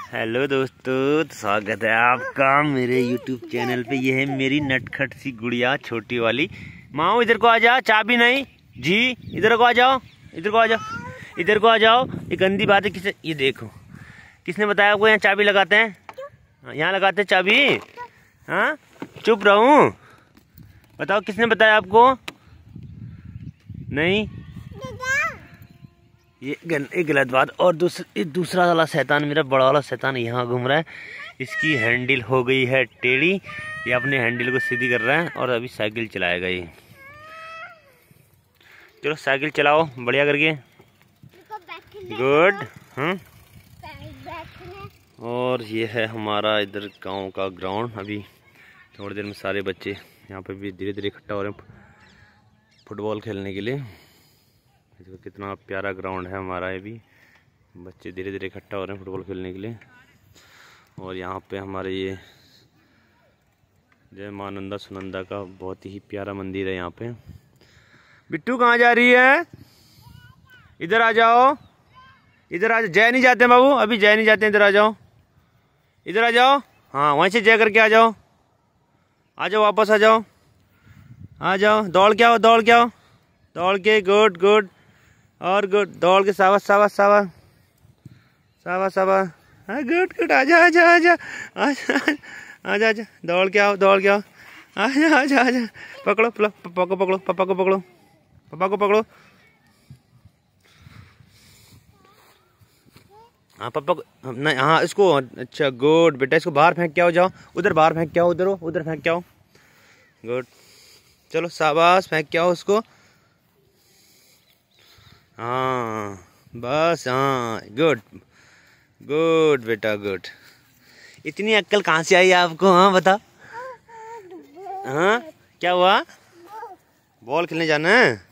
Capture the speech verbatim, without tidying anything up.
Hello दोस्तों, तो स्वागत है आपका मेरे यूट्यूब चैनल पे। ये है मेरी नटखट सी गुड़िया, छोटी वाली। माओ इधर को आ जा, चाबी नहीं जी, इधर को आ जाओ, इधर को आ जाओ, इधर को आ जाओ। ये गंदी बात है। किसने ये देखो, किसने बताया आपको यहाँ चाबी लगाते हैं? यहाँ लगाते हैं चाबी? हाँ, चुप रहूं? बताओ किसने बताया आपको? नहीं, ये एक गलत बात। और दूसरा दूसरा वाला शैतान, मेरा बड़ा वाला शैतान यहाँ घूम रहा है। इसकी हैंडल हो गई है टेढ़ी। ये अपने हैंडल को सीधी कर रहा है और अभी साइकिल चलाएगा ये। चलो साइकिल चलाओ बढ़िया करके। गुड। हाँ, और ये है हमारा इधर गांव का ग्राउंड। अभी थोड़ी देर में सारे बच्चे यहाँ पे भी धीरे धीरे इकट्ठा हो रहे हैं फुटबॉल खेलने के लिए। देखो कितना प्यारा ग्राउंड है हमारा। ये भी बच्चे धीरे धीरे इकट्ठा हो रहे हैं फुटबॉल खेलने के लिए। और यहाँ पे हमारे ये जय मां नंदा सुनंदा का बहुत ही प्यारा मंदिर है यहाँ पे। बिट्टू कहाँ जा रही है? इधर आ जाओ, इधर आ जाओ। जय नहीं जाते बाबू, अभी जय नहीं जाते। इधर आ जाओ, इधर आ जाओ। हाँ, वहीं से जय करके आ जाओ, आ जाओ, वापस आ जाओ, आ जाओ। दौड़ के आओ, दौड़ के आओ, दौड़ के। गुड गुड और गुड। दौड़ के सावा सावा सावा सावा सावा। हाँ, गुड गुड। आजा आजा आजा आजा आजा आजा। दौड़ के आओ, दौड़ के आओ। आजा आजा आजा। पकड़ो पापा को, पकड़ो पापा को, पकड़ो पापा को, पकड़ो। हाँ पापा को नहीं, हाँ इसको। अच्छा गुड बेटा, इसको बाहर फेंक के आओ। जाओ उधर, बाहर फेंक के आओ। उधर उधर फेंक के आओ। गुड, चलो शाबाश, फेंक के आओ उसको। हाँ बस, हाँ गुड गुड बेटा, गुड। इतनी अक्ल कहाँ से आई आपको? हाँ बता। हाँ क्या हुआ? बॉल खेलने जाना है?